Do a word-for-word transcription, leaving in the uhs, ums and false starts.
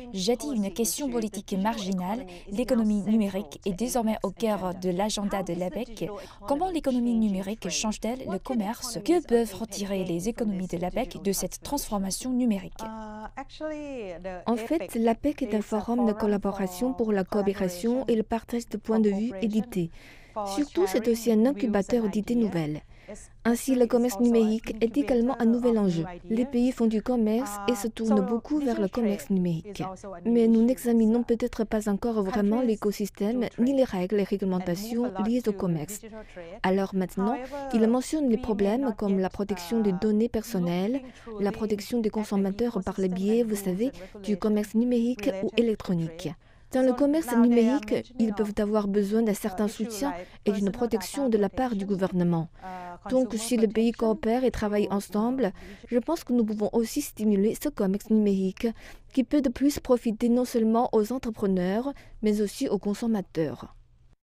Jadis une question politique marginale, l'économie numérique est désormais au cœur de l'agenda de l'A P E C. Comment l'économie numérique change-t-elle le commerce? Que peuvent retirer les économies de l'A P E C de cette transformation numérique? En fait, l'A P E C est un forum de collaboration pour la coopération et le partage de points de vue et d'idées. Surtout, c'est aussi un incubateur d'idées nouvelles. Ainsi, le commerce numérique est également un nouvel enjeu. Les pays font du commerce et se tournent beaucoup vers le commerce numérique. Mais nous n'examinons peut-être pas encore vraiment l'écosystème ni les règles et réglementations liées au commerce. Alors maintenant, il mentionne les problèmes comme la protection des données personnelles, la protection des consommateurs par le biais, vous savez, du commerce numérique ou électronique. Dans le commerce numérique, ils peuvent avoir besoin d'un certain soutien et d'une protection de la part du gouvernement. Donc, si les pays coopèrent et travaillent ensemble, je pense que nous pouvons aussi stimuler ce commerce numérique qui peut de plus profiter non seulement aux entrepreneurs, mais aussi aux consommateurs.